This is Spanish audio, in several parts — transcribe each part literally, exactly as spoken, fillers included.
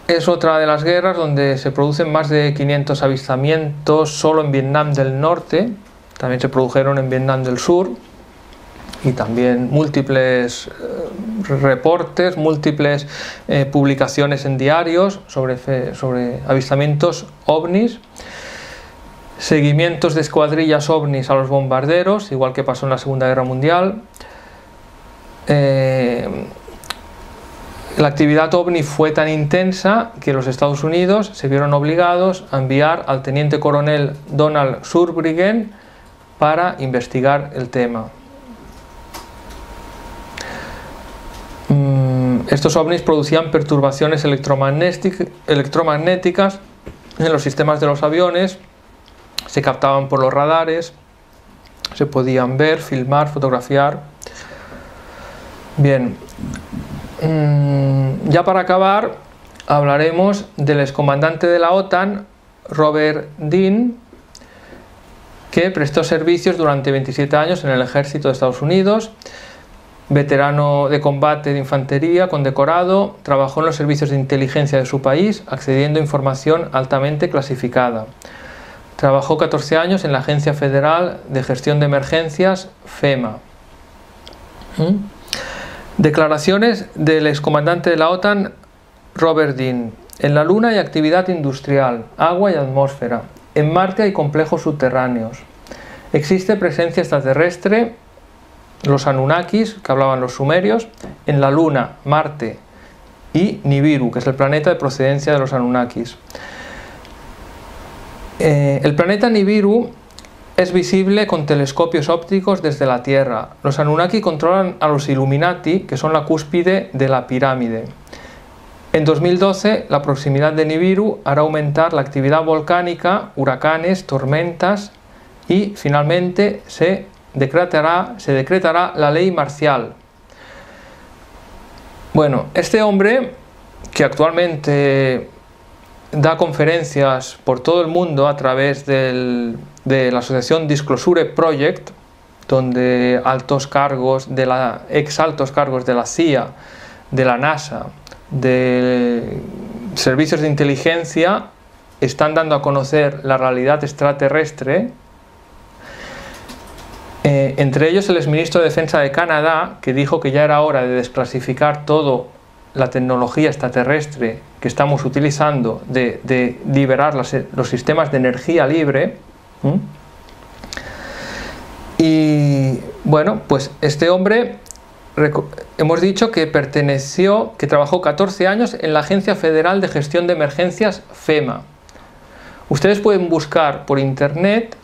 es otra de las guerras donde se producen más de quinientos avistamientos solo en Vietnam del Norte. También se produjeron en Vietnam del Sur, y también múltiples eh, reportes, múltiples eh, publicaciones en diarios sobre, fe, sobre avistamientos ovnis, seguimientos de escuadrillas ovnis a los bombarderos, igual que pasó en la Segunda Guerra Mundial. Eh, la actividad ovni fue tan intensa que los Estados Unidos se vieron obligados a enviar al teniente coronel Donald Zurbriggen para investigar el tema. Estos ovnis producían perturbaciones electromagnéticas en los sistemas de los aviones, se captaban por los radares, se podían ver, filmar, fotografiar. Bien, ya para acabar hablaremos del excomandante de la OTAN, Robert Dean, que prestó servicios durante veintisiete años en el ejército de Estados Unidos. Veterano de combate de infantería, condecorado, trabajó en los servicios de inteligencia de su país, accediendo a información altamente clasificada. Trabajó catorce años en la Agencia Federal de Gestión de Emergencias, FEMA. ¿Mm? Declaraciones del excomandante de la OTAN, Robert Dean. En la Luna hay actividad industrial, agua y atmósfera. En Marte hay complejos subterráneos. Existe presencia extraterrestre, los Anunnakis, que hablaban los sumerios, en la Luna, Marte y Nibiru, que es el planeta de procedencia de los Anunnakis. Eh, el planeta Nibiru es visible con telescopios ópticos desde la Tierra. Los Anunnaki controlan a los Illuminati, que son la cúspide de la pirámide. En dos mil doce, la proximidad de Nibiru hará aumentar la actividad volcánica, huracanes, tormentas y finalmente se decretará, se decretará la ley marcial. Bueno, este hombre, que actualmente da conferencias por todo el mundo a través del, de la asociación Disclosure Project, donde altos cargos de la, ex altos cargos de la C I A, de la NASA, de servicios de inteligencia están dando a conocer la realidad extraterrestre. Eh, entre ellos el exministro de Defensa de Canadá, que dijo que ya era hora de desclasificar toda la tecnología extraterrestre que estamos utilizando, de, de liberar las, los sistemas de energía libre. ¿Mm? Y bueno, pues este hombre, hemos dicho que perteneció, que trabajó catorce años en la Agencia Federal de Gestión de Emergencias, FEMA. Ustedes pueden buscar por internet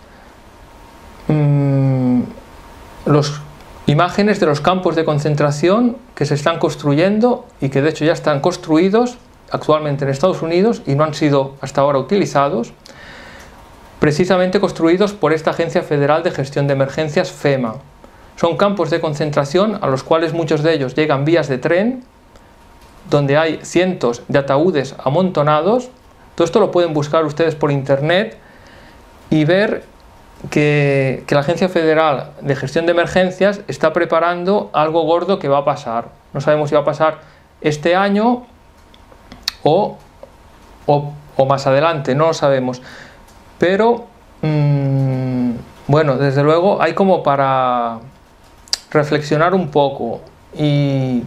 mmm, las imágenes de los campos de concentración que se están construyendo y que de hecho ya están construidos actualmente en Estados Unidos y no han sido hasta ahora utilizados, precisamente construidos por esta Agencia Federal de Gestión de Emergencias, FEMA. Son campos de concentración a los cuales muchos de ellos llegan vías de tren, donde hay cientos de ataúdes amontonados. Todo esto lo pueden buscar ustedes por internet y ver que, que la Agencia Federal de Gestión de Emergencias está preparando algo gordo que va a pasar. No sabemos si va a pasar este año o, o, o más adelante, no lo sabemos. Pero, mmm, bueno, desde luego hay como para reflexionar un poco. Y,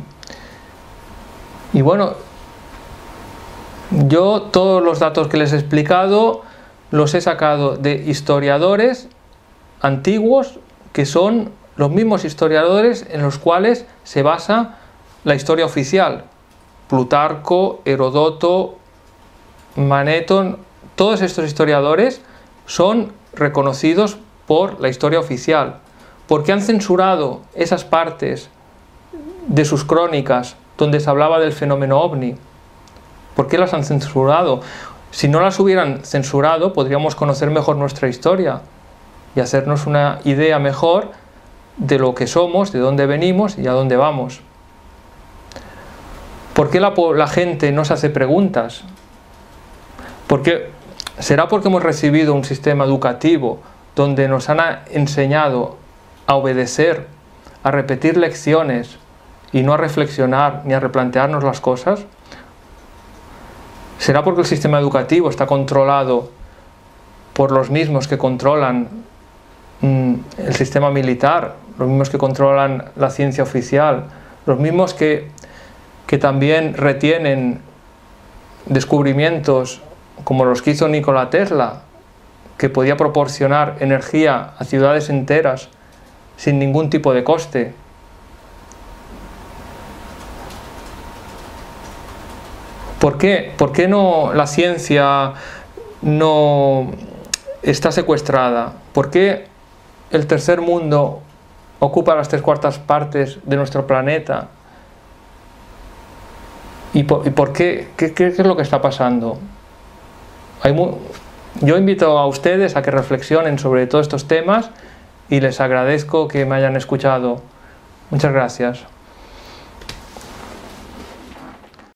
y bueno, yo todos los datos que les he explicado los he sacado de historiadores antiguos, que son los mismos historiadores en los cuales se basa la historia oficial. Plutarco, Herodoto, Manetón, todos estos historiadores son reconocidos por la historia oficial, porque han censurado esas partes de sus crónicas donde se hablaba del fenómeno ovni. ¿Por qué las han censurado? Si no las hubieran censurado, podríamos conocer mejor nuestra historia y hacernos una idea mejor de lo que somos, de dónde venimos y a dónde vamos. ¿Por qué la, la gente no se hace preguntas? ¿Por qué? ¿Será porque hemos recibido un sistema educativo donde nos han enseñado a obedecer, a repetir lecciones y no a reflexionar ni a replantearnos las cosas? ¿Será porque el sistema educativo está controlado por los mismos que controlan mm, el sistema militar, los mismos que controlan la ciencia oficial, los mismos que, que también retienen descubrimientos como los que hizo Nikola Tesla, que podía proporcionar energía a ciudades enteras sin ningún tipo de coste? ¿Por qué? ¿Por qué no la ciencia no está secuestrada? ¿Por qué el tercer mundo ocupa las tres cuartas partes de nuestro planeta? ¿Y por, y por qué? ¿Qué, qué? ¿Qué es lo que está pasando? Hay muy, yo invito a ustedes a que reflexionen sobre todos estos temas y les agradezco que me hayan escuchado. Muchas gracias.